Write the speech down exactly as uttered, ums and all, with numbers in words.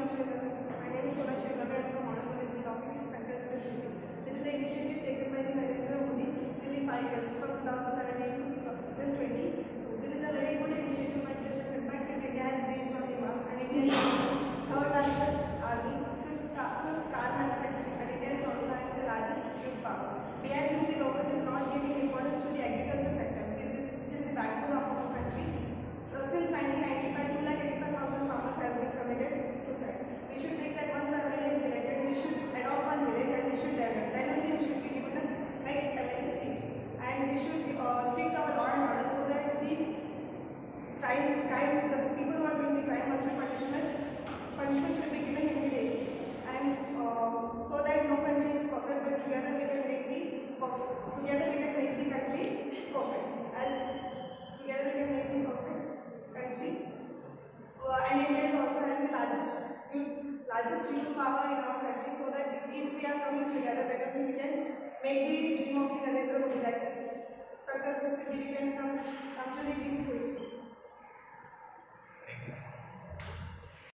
morning, children. My name is Mona Sharma. I am from Model College. The topic is Sankalp Se Siddhi. This is an initiative taken by the Narendra Modi till the five years from twenty seventeen to twenty twenty-two. This is a very good initiative, but this is impact is India has reached on the Mars, and India is third largest army, fifth car, fifth car manufacturing, and India is also having the largest youth power. Where means the government is not giving importance to the agriculture sector, which is the backbone of our country. Uh, since nineteen ninety-five, two lakh eighty-five thousand farmers has been committed suicide. We should take that once our village is elected, we should adopt one village and we should develop. Then only we should be given the next M L A seat. And we should uh, stick our law and order so that the crime, crime, the people who are doing the crime must be punishment. Punishment should be given immediately. And uh, so that no country is perfect, but together we can make the perfect. Together we can make the country perfect. As together we can make the perfect country. Uh, and India is also having the largest youth, largest youth power in our country, so that if we are coming together, then only we can make the dream of the Narendra Modi, that is Sankalp Se Siddhi, we can come, come to the dream